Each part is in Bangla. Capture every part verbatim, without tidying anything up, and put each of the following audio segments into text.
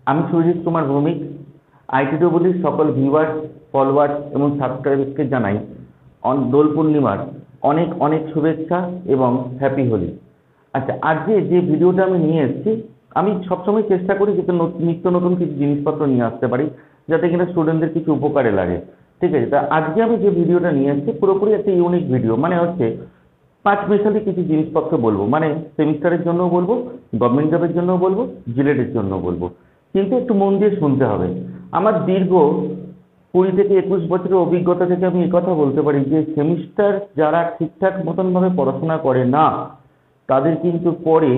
আমি সুজিত কুমার ভৌমিক। আইটিডব্লিউর সকল ভিউয়ার্স, ফলোয়ার্স এবং সাবস্ক্রাইবারকে জানাই অন- দোল পূর্ণিমার অনেক অনেক শুভেচ্ছা এবং হ্যাপি হোলি। আচ্ছা, আজকে যে ভিডিওটা আমি নিয়ে এসেছি, আমি সবসময় চেষ্টা করি যাতে নত- নিত্য নতুন কিছু জিনিসপত্র নিয়ে আসতে পারি, যাতে কিনা স্টুডেন্টদের কিছু উপকারে লাগে। ঠিক আছে, তা আজকে আমি যে ভিডিওটা নিয়ে এসেছি পুরোপুরি একটা ইউনিক ভিডিও, মানে হচ্ছে পাঁচ মিশালি কিছু জিনিসপত্র বলবো, মানে সেমিস্টারের জন্য বলবো, গভর্নমেন্ট জবের জন্য বলবো, জিলেটের জন্য বলবো। কিন্তু একটু মন দিয়ে শুনতে হবে। আমার দীর্ঘ কুড়ি থেকে একুশ বছরের অভিজ্ঞতা থেকে আমি এই কথা বলতে পারি যে সেমিস্টার যারা ঠিকঠাক মতন ভাবে পড়াশোনা করে না, তাদের কিন্তু পরে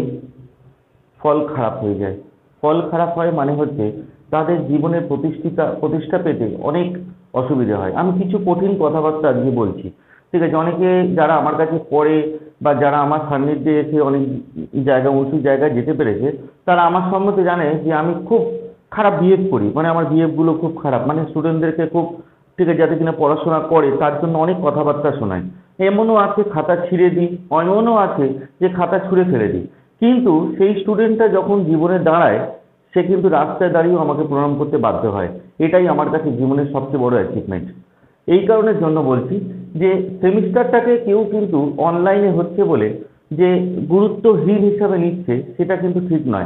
ফল খারাপ হয়ে যায়। ফল খারাপ হয় মানে হচ্ছে তাদের জীবনের প্রতিষ্ঠিতা প্রতিষ্ঠা পেতে অনেক অসুবিধা হয়। আমি কিছু কঠিন কথাবার্তা আজকে বলছি। ঠিক আছে, অনেকে যারা আমার কাছে পড়ে বা যারা আমার সান্নিধ্যে এসে অনেক জায়গা উঁচু জায়গায় যেতে পেরেছে, তারা আমার সম্বন্ধে জানে যে আমি খুব খারাপ বিহেভ করি, মানে আমার বিহেভ গুলো খুব খারাপ, মানে স্টুডেন্টদেরকে খুব, ঠিক আছে, যাতে কিনা পড়াশোনা করে তার জন্য অনেক কথাবার্তা শোনায়। এমনও আছে খাতা ছিঁড়ে দিই, এমনও আছে যে খাতা ছুঁড়ে ফেলে দিই। কিন্তু সেই স্টুডেন্টটা যখন জীবনে দাঁড়ায়, সে কিন্তু রাস্তায় দাঁড়িয়েও আমাকে প্রণাম করতে বাধ্য হয়। এটাই আমার কাছে জীবনের সবচেয়ে বড় অ্যাচিভমেন্ট। এই কারণের জন্য বলছি যে সেমিস্টারটাকে কেউ কিন্তু অনলাইনে হচ্ছে বলে যে গুরুত্বহীন হিসাবে নিচ্ছে, সেটা কিন্তু ঠিক নয়।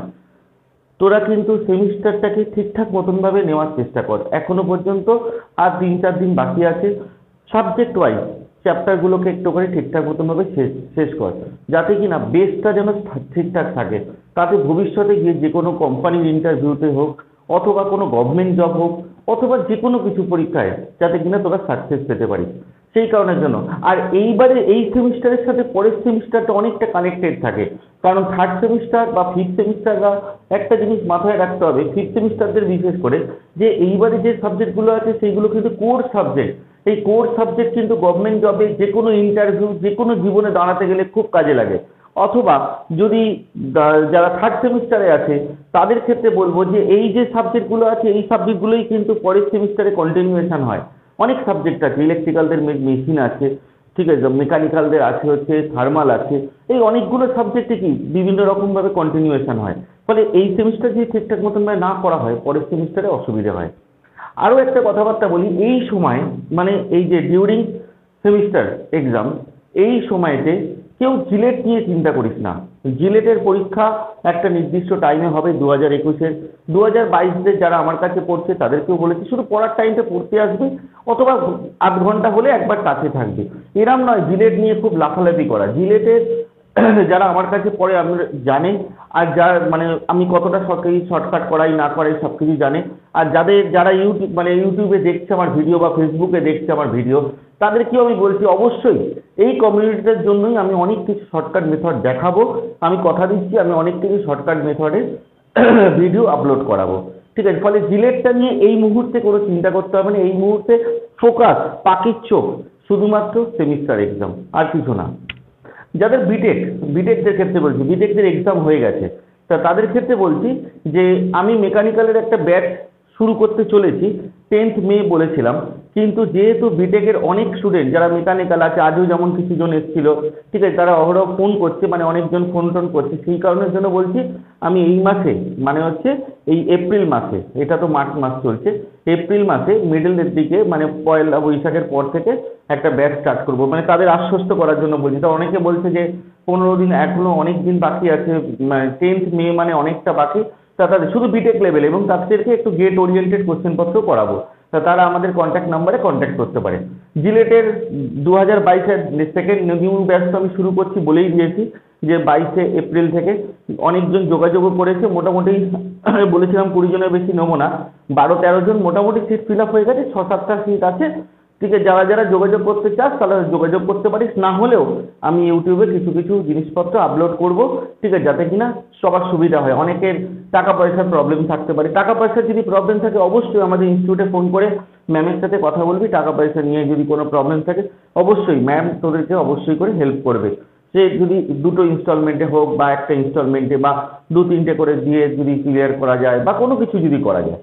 তোরা কিন্তু সেমিস্টারটাকে ঠিকঠাক মতন ভাবে নেওয়ার চেষ্টা কর। এখনো পর্যন্ত আর তিন চার দিন বাকি আছে। সাবজেক্ট ওয়াইজ চ্যাপ্টার গুলোকে একটু করে ঠিকঠাক মতন ভাবে শেষ শেষ কর, যাতে কিনা বেসটা যেন ঠিকঠাক থাকে। তাতে ভবিষ্যতে গিয়ে যে কোনো কোম্পানির ইন্টারভিউতে হোক, অথবা কোনো গভর্নমেন্ট জব হোক, অথবা যে কোনো কিছু পরীক্ষায় যাতে কিনা তোরা সাকসেস পেতে পারিস, সেই কারণের জন্য। আর এইবারে এই সেমিস্টারের সাথে পরের সেমিস্টারটা অনেকটা কানেক্টেড থাকে, কারণ থার্ড সেমিস্টার বা ফিফথ সেমিস্টার বা একটা জিনিস মাথায় রাখতে হবে ফিফথ সেমিস্টারদের বিশেষ করে, যে এইবারে যে সাবজেক্টগুলো আছে সেইগুলো কিন্তু কোর সাবজেক্ট। এই কোর সাবজেক্ট কিন্তু গভর্নমেন্ট জবে, যে কোনো ইন্টারভিউ, যে কোনো জীবনে দাঁড়াতে গেলে খুব কাজে লাগে। অথবা যদি দা- যারা থার্ড সেমিস্টারে আছে তাদের ক্ষেত্রে বলবো যে এই যে সাবজেক্টগুলো আছে এই সাবজেক্টগুলোই কিন্তু পরের সেমিস্টারে কন্টিনিউয়েশন হয়। অনেক সাবজেক্ট আছে, ইলেকট্রিক্যালদের মেশিন আছে, ঠিক আছে, মেকানিক্যালদের আছে হচ্ছে থার্মাল আছে, এই অনেকগুলো সাবজেক্টে কি বিভিন্ন রকম ভাবে কন্টিনিউয়েশন হয়। ফলে এই সেমিস্টার যদি ঠিকঠাক মতন ভাবে না করা হয়, পরের সেমিস্টারে অসুবিধা হয়। আরো একটা কথাবার্তা বলি, এই সময় মানে এই যে ডিউরিং সেমিস্টার এক্সাম, এই সময়তে কেউ জিলেট নিয়ে চিন্তা করিস না। জিলেটের পরীক্ষা একটা নির্দিষ্ট টাইমে হবে, দু হাজার একুশের দু হাজার বাইশের যারা আমার কাছে পড়ছে তাদেরকেও বলেছি শুধু পড়ার টাইমটা পড়তে আসবে, অথবা আধ ঘন্টা হলে একবার কাছে থাকবে। এরম নয় জিলেট নিয়ে খুব লাফালাফি করা। জিলেটের যারা আমার কাছে পড়ে আমি জানে, আর যার মানে আমি কতটা সরকারি শর্টকাট করাই না করাই সব কিছু জানে। আর যাদের যারা ইউটিউব মানে ইউটিউবে দেখছে আমার ভিডিও বা ফেসবুকে দেখছে আমার ভিডিও, তাদেরকেও আমি বলছি অবশ্যই এই কমিউনিটির জন্যই আমি অনেক কিছু শর্টকাট মেথড দেখাবো। আমি কথা দিচ্ছি আমি অনেক কিছু শর্টকাট মেথডে ভিডিও আপলোড করাবো। ঠিক আছে, ফলে জিলেটটা নিয়ে এই মুহূর্তে কোনো চিন্তা করতে হবে না। এই মুহূর্তে ফোকাস, পাখির চোখ শুধুমাত্র সেমিস্টার এক্সাম, আর কিছু না। যাদের বিটেক, বিটেকদের ক্ষেত্রে বলছি, বিটেকদের এক্সাম হয়ে গেছে, তা তাদের ক্ষেত্রে বলছি যে আমি মেকানিক্যালের একটা ব্যাচ শুরু করতে চলেছি, টেন্থ মে বলেছিলাম। কিন্তু যেহেতু বিটেকের অনেক স্টুডেন্ট যারা মেকানিক্যাল আছে, আজও যেমন কিছু জন এসেছিল, ঠিক আছে, তারা অহরহ ফোন করছে, মানে অনেকজন ফোন টোন করছে, সেই কারণের জন্য বলছি আমি এই মাসে মানে হচ্ছে এই এপ্রিল মাসে, এটা তো মার্চ মাস চলছে, এপ্রিল মাসে মিডলের দিকে মানে পয়লা বৈশাখের পর থেকে একটা ব্যাচ স্টার্ট করব, মানে তাদের আশ্বস্ত করার জন্য বলছি। তা অনেকে বলছে যে পনেরো দিন এখনো অনেক দিন বাকি আছে, মানে টেন্থ মে মানে অনেকটা বাকি। তা তাদের শুধু বিটেক লেভেল এবং তাদেরকে একটু গেট ওরিয়েন্টেড কোশ্চেন পত্র করাবো। তা তারা আমাদের কন্ট্যাক্ট নাম্বারে কন্ট্যাক্ট করতে পারে। জিলেটের দু হাজার বাইশের সেকেন্ড নিউ ব্যাচ তো আমি শুরু করছি বলেই দিয়েছি যে বাইশে এপ্রিল থেকে। অনেকজন যোগাযোগও করেছে, মোটামুটি বলেছিলাম কুড়ি জনের বেশি নেবো না, বারো তেরো জন মোটামুটি সিট ফিল আপ হয়ে গেছে, ছ সাতটা সিট আছে। ঠিক আছে, যারা যারা যোগাযোগ করতে চাস তারা যোগাযোগ করতে পারিস, না হলেও আমি ইউটিউবে কিছু কিছু জিনিসপত্র আপলোড করব, ঠিক আছে, যাতে কিনা সবার সুবিধা হয়। অনেকের টাকা পয়সার প্রবলেম থাকতে পারে, টাকা পয়সার যদি প্রবলেম থাকে অবশ্যই আমাদের ইনস্টিটিউটে ফোন করে ম্যামের সাথে কথা বলবি। টাকা পয়সা নিয়ে যদি কোনো প্রবলেম থাকে অবশ্যই ম্যাম তোদেরকে অবশ্যই করে হেল্প করবে। সে যদি দুটো ইনস্টলমেন্টে হোক বা একটা ইনস্টলমেন্টে বা দু তিনটে করে দিয়ে যদি ক্লিয়ার করা যায় বা কোনো কিছু যদি করা যায়।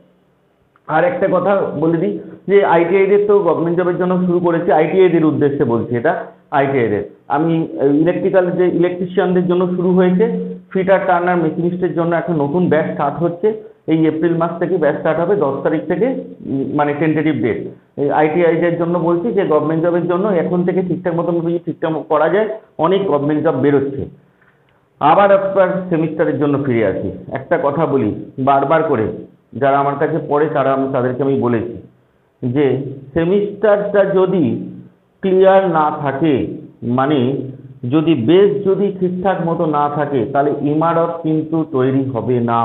আর একটা কথা বলে দিই যে আইটিআইদের তো গভর্নমেন্ট জবের জন্য শুরু করেছি, আইটিআইদের উদ্দেশ্যে বলছি এটা। আইটিআইদের আমি ইলেকট্রিক্যাল যে ইলেকট্রিশিয়ানদের জন্য শুরু হয়েছে, ফিটার টার্নার মেশিনিস্টের জন্য একটা নতুন ব্যাচ স্টার্ট হচ্ছে, এই এপ্রিল মাস থেকে ব্যাচ স্টার্ট হবে, দশ তারিখ থেকে উম, মানে টেন্টেটিভ ডেট। এই আইটিআইদের জন্য বলছি যে গভর্নমেন্ট জবের জন্য এখন থেকে ঠিকঠাক মতন যদি ঠিকঠাক করা যায়, অনেক গভর্নমেন্ট জব বেরোচ্ছে। আবার একবার সেমিস্টারের জন্য ফিরে আসি। একটা কথা বলি বারবার করে, যারা আমার কাছে পড়ে তারা আমি তাদেরকে আমি বলেছি যে সেমিস্টারটা যদি ক্লিয়ার না থাকে, মানে যদি বেস যদি ঠিকঠাক মতো না থাকে, তাহলে ইমারত কিন্তু তৈরি হবে না।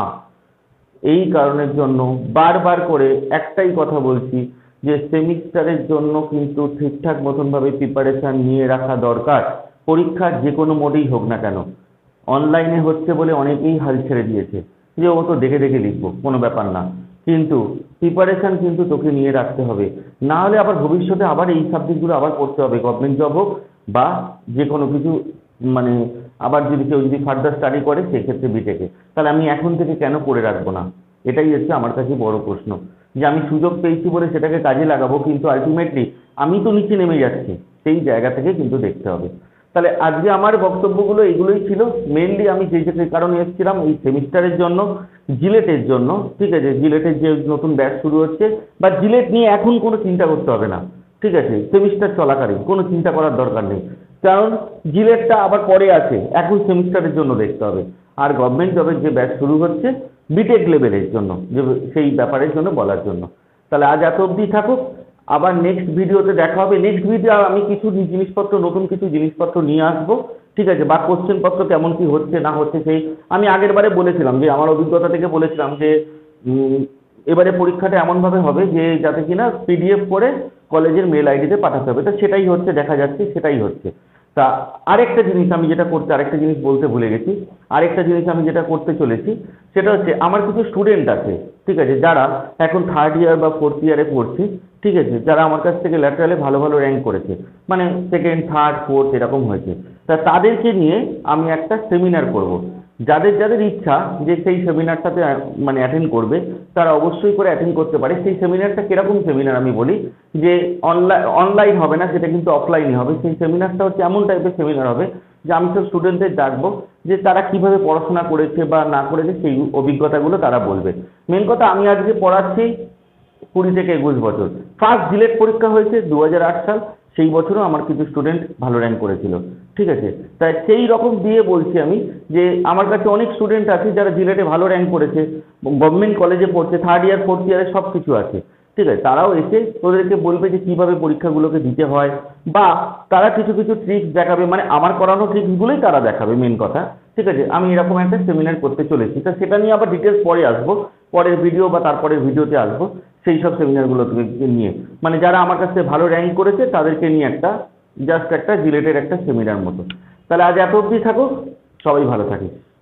এই কারণের জন্য বারবার করে একটাই কথা বলছি যে সেমিস্টারের জন্য কিন্তু ঠিকঠাক মতনভাবে প্রিপারেশন নিয়ে রাখা দরকার। পরীক্ষা যে কোনো মোডেই হোক না কেন, অনলাইনে হচ্ছে বলে অনেকেই হাল ছেড়ে দিয়েছে যে ও তো দেখে দেখে লিখবো, কোনো ব্যাপার না, কিন্তু প্রিপারেশন কিন্তু তোকে নিয়ে রাখতে হবে। না হলে আবার ভবিষ্যতে আবার এই সাবজেক্টগুলো আবার পড়তে হবে, গভর্নমেন্ট জব হোক বা যে কোনো কিছু, মানে আবার যদি কেউ যদি ফার্দার স্টাডি করে সেক্ষেত্রে বিটেকে, তাহলে আমি এখন থেকে কেন করে রাখবো না? এটাই হচ্ছে আমার কাছে বড় প্রশ্ন, যে আমি সুযোগ পেয়েছি বলে সেটাকে কাজে লাগাবো, কিন্তু আলটিমেটলি আমি তো নিচে নেমে যাচ্ছি, সেই জায়গা থেকে কিন্তু দেখতে হবে। তাহলে আজকে আমার বক্তব্যগুলো এগুলোই ছিল। মেনলি আমি যে যে কারণে এসেছিলাম এই সেমিস্টারের জন্য, জিলেটের জন্য, ঠিক আছে, জিলেটের যে নতুন ব্যাচ শুরু হচ্ছে, বা জিলেট নিয়ে এখন কোনো চিন্তা করতে হবে না, ঠিক আছে, সেমিস্টার চলাকালীন কোনো চিন্তা করার দরকার নেই, কারণ জিলেটটা আবার পরে আছে, এখন সেমিস্টারের জন্য দেখতে হবে। আর গভর্নমেন্ট জবের যে ব্যাচ শুরু হচ্ছে বিটেক লেভেলের জন্য, যে সেই ব্যাপারের জন্য বলার জন্য। তাহলে আজ এত অবধি থাকুক, আবার নেক্সট ভিডিওতে দেখা হবে। নেক্সট ভিডিও আমি কিছু জিনিসপত্র, নতুন কিছু জিনিসপত্র নিয়ে আসবো, ঠিক আছে, বা কোশ্চেন পত্র কেমন কি হচ্ছে না হচ্ছে, সেই আমি আগের বারে বলেছিলাম, যে আমার অভিজ্ঞতা থেকে বলেছিলাম যে উম, এবারে পরীক্ষাটা এমনভাবে হবে যে যাতে কিনা পিডিএফ করে কলেজের মেল আইডিতে পাঠাতে হবে। তো সেটাই হচ্ছে, দেখা যাচ্ছে সেটাই হচ্ছে। তা আরেকটা জিনিস আমি যেটা করতে, আরেকটা জিনিস বলতে ভুলে গেছি, আরেকটা জিনিস আমি যেটা করতে চলেছি সেটা হচ্ছে আমার কিছু স্টুডেন্ট আছে, ঠিক আছে, যারা এখন থার্ড ইয়ার বা ফোর্থ ইয়ারে পড়ছে, ঠিক আছে, যারা আমার কাছ থেকে ল্যাটারালে ভালো ভালো র্যাঙ্ক করেছে, মানে সেকেন্ড থার্ড ফোর্থ এরকম হয়েছে। তা তাদেরকে নিয়ে আমি একটা সেমিনার করব। যাদের যাদের ইচ্ছা যে সেই সেমিনারটাতে মানে অ্যাটেন্ড করবে, তারা অবশ্যই করে অ্যাটেন্ড করতে পারে। সেই সেমিনারটা কিরকম সেমিনার আমি বলি, যে অনলাইন অনলাইন হবে না, সেটা কিন্তু অফলাইনে হবে। সেই সেমিনারটা হচ্ছে এমন টাইপের সেমিনার হবে যে আমি সব স্টুডেন্টদের ডাকবো, যে তারা কিভাবে পড়াশোনা করেছে বা না করেছে সেই অভিজ্ঞতাগুলো তারা বলবে। মেন কথা, আমি আজকে পড়াচ্ছি কুড়ি থেকে একুশ বছর, ফার্স্ট জিলেট পরীক্ষা হয়েছে দু হাজার আট সাল, সেই বছরও আমার কিছু স্টুডেন্ট ভালো র্যাঙ্ক করেছিল, ঠিক আছে। তাই সেই রকম দিয়ে বলছি আমি, যে আমার কাছে অনেক স্টুডেন্ট আছে যারা জিলেটে ভালো র্যাঙ্ক করেছে, গভর্নমেন্ট কলেজে পড়ছে, থার্ড ইয়ার ফোর্থ ইয়ারে সব কিছু আছে, ঠিক আছে। তারাও এসে তোদেরকে বলবে যে কিভাবে পরীক্ষাগুলোকে দিতে হয়, বা তারা কিছু কিছু ট্রিক্স দেখাবে, মানে আমার করানো ট্রিক্সগুলোই তারা দেখাবে, মেন কথা, ঠিক আছে। আমি এরকম একটা সেমিনার করতে চলেছি, তা সেটা নিয়ে আবার ডিটেলস পরে আসবো, পরের ভিডিও বা তারপরের ভিডিওতে আসবো সেই সব সেমিনারগুলো নিয়ে, মানে যারা আমার কাছে ভালো র্যাঙ্ক করেছে তাদেরকে নিয়ে একটা জাস্ট একটা জিলেটের একটা সেমিনার মতো। তাহলে আজ এত অবধি থাকুক, সবাই ভালো থাকি।